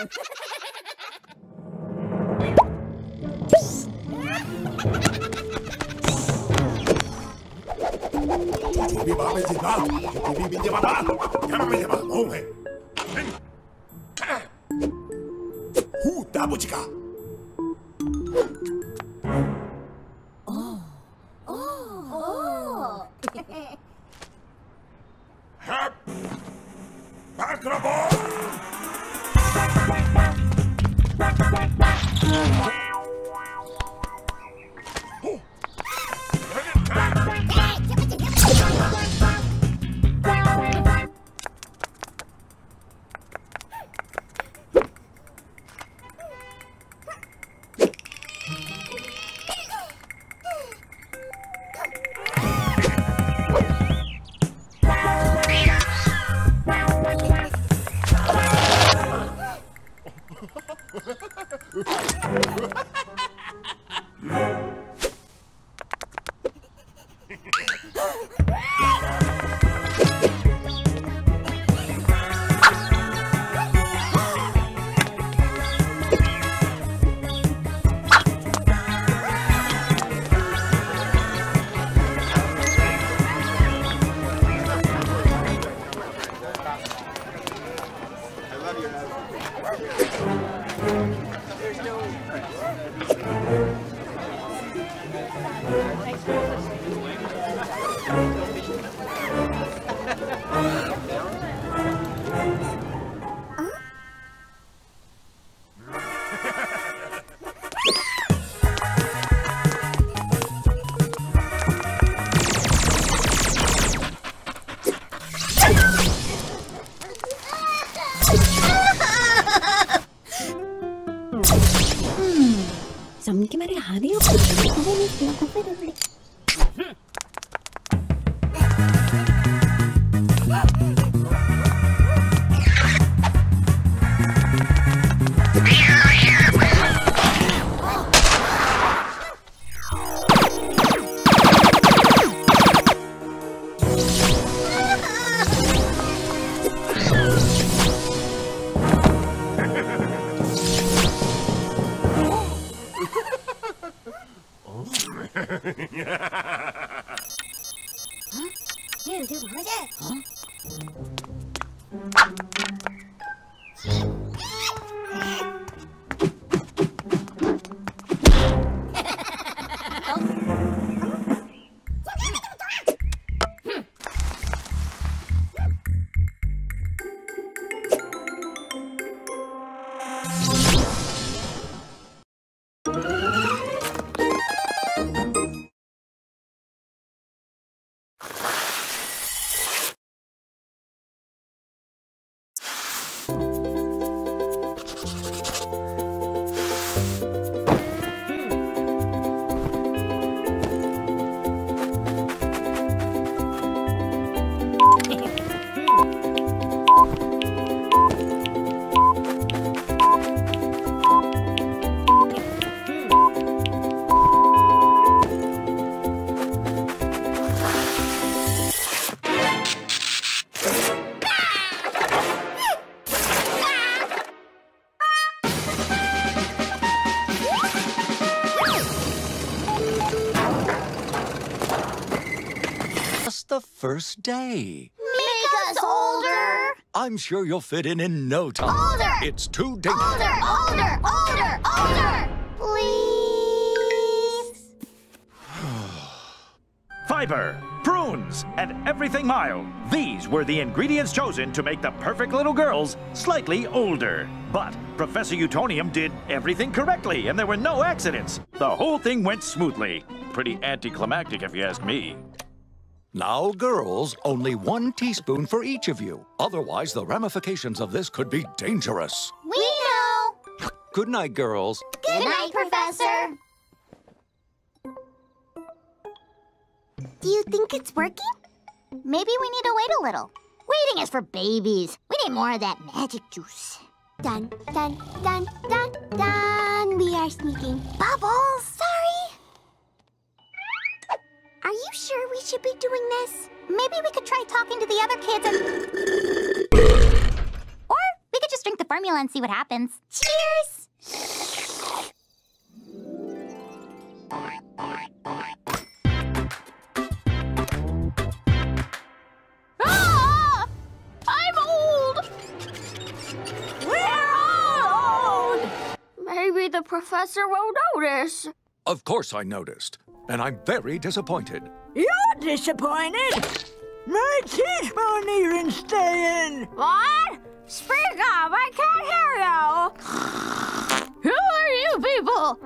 Giống cái 말이 아니요. 얘한테 뭐하지? The first day. Make us older! I'm sure you'll fit in no time. Older! It's too dangerous. Older! Please? Fiber, prunes, and everything mild. These were the ingredients chosen to make the perfect little girls slightly older. But Professor Utonium did everything correctly, and there were no accidents. The whole thing went smoothly. Pretty anticlimactic, if you ask me. Now, girls, only 1 teaspoon for each of you. Otherwise, the ramifications of this could be dangerous. We know! Good night, girls. Good night, Professor! Do you think it's working? Maybe we need to wait a little. Waiting is for babies. We need more of that magic juice. Dun, dun, dun, dun, dun. We are sneaking. Bubbles! Sorry! Are you sure we should be doing this? Maybe we could try talking to the other kids and... Or we could just drink the the formula and see what happens. Cheers! Ah! I'm old! We're all old! Maybe the professor won't notice. Of course I noticed, and I'm very disappointed. You're disappointed? My teaspoon isn't staying. What? Speak up! I can't hear you! Who are you people?